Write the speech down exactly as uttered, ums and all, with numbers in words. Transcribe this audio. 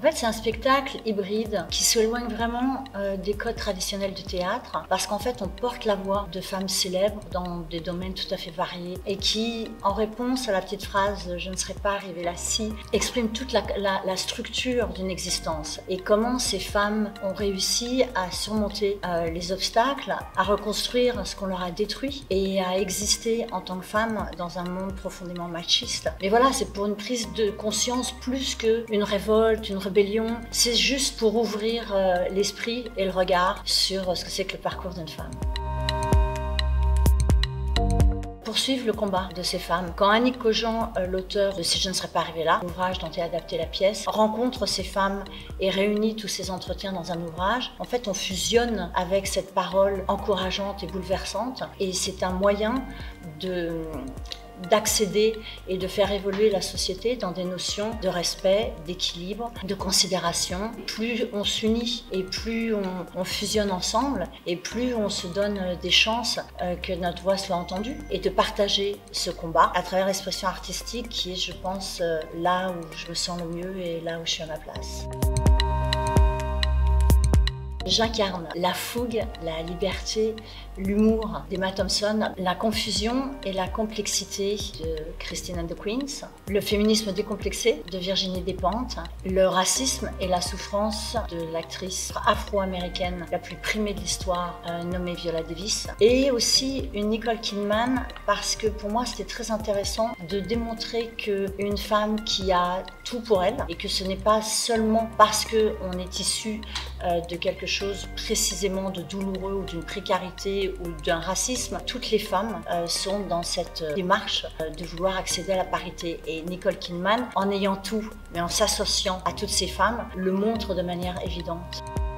En fait, c'est un spectacle hybride qui s'éloigne vraiment euh, des codes traditionnels du théâtre parce qu'en fait, on porte la voix de femmes célèbres dans des domaines tout à fait variés et qui, en réponse à la petite phrase « je ne serais pas arrivée là si », exprime toute la, la, la structure d'une existence et comment ces femmes ont réussi à surmonter euh, les obstacles, à reconstruire ce qu'on leur a détruit et à exister en tant que femmes dans un monde profondément machiste. Mais voilà, c'est pour une prise de conscience plus qu'une révolte, une rébellion. C'est juste pour ouvrir euh, l'esprit et le regard sur ce que c'est que le parcours d'une femme. Poursuivre le combat de ces femmes. Quand Annick Cogent, euh, l'auteur de Si je ne serais pas arrivée là, l'ouvrage dont est adaptée la pièce, rencontre ces femmes et réunit tous ces entretiens dans un ouvrage, en fait on fusionne avec cette parole encourageante et bouleversante et c'est un moyen de d'accéder et de faire évoluer la société dans des notions de respect, d'équilibre, de considération. Plus on s'unit et plus on, on fusionne ensemble et plus on se donne des chances euh, que notre voix soit entendue et de partager ce combat à travers l'expression artistique qui est, je pense, euh, là où je me sens le mieux et là où je suis à ma place. J'incarne la fougue, la liberté, l'humour d'Emma Thompson, la confusion et la complexité de Christine and the Queens, le féminisme décomplexé de Virginie Despentes, le racisme et la souffrance de l'actrice afro-américaine la plus primée de l'histoire, euh, nommée Viola Davis, et aussi une Nicole Kidman parce que pour moi c'était très intéressant de démontrer qu'une femme qui a tout pour elle et que ce n'est pas seulement parce qu'on est issu euh, de quelque chose chose précisément de douloureux ou d'une précarité ou d'un racisme, toutes les femmes euh, sont dans cette euh, démarche euh, de vouloir accéder à la parité. Et Nicole Kidman, en ayant tout, mais en s'associant à toutes ces femmes, le montre de manière évidente.